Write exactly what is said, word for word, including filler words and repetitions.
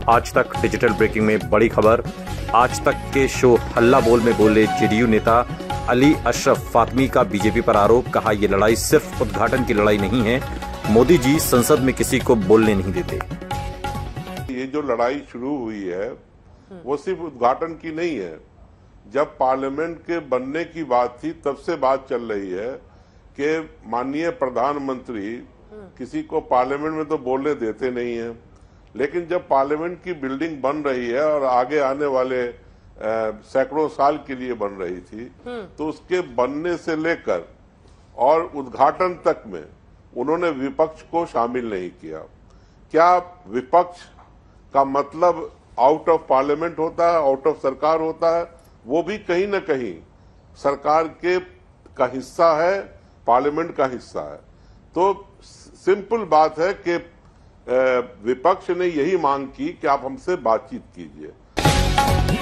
आज तक digital breaking में बड़ी खबर। आज तक के शो हल्ला बोल में बोले जेडीयू नेता अली अशरफ फातमी का बीजेपी पर आरोप। कहा, ये लड़ाई सिर्फ उद्घाटन की लड़ाई नहीं है, मोदी जी संसद में किसी को बोलने नहीं देते। ये जो लड़ाई शुरू हुई है वो सिर्फ उद्घाटन की नहीं है। जब पार्लियामेंट के बनने की बात थी तब से बात चल रही है कि माननीय प्रधानमंत्री किसी को पार्लियामेंट में तो बोलने देते नहीं है, लेकिन जब पार्लियामेंट की बिल्डिंग बन रही है और आगे आने वाले सैकड़ों साल के लिए बन रही थी, तो उसके बनने से लेकर और उद्घाटन तक में उन्होंने विपक्ष को शामिल नहीं किया। क्या विपक्ष का मतलब आउट ऑफ पार्लियामेंट होता है, आउट ऑफ सरकार होता है? वो भी कहीं ना कहीं सरकार के का हिस्सा है, पार्लियामेंट का हिस्सा है। तो सिंपल बात है कि विपक्ष ने यही मांग की कि आप हमसे बातचीत कीजिए।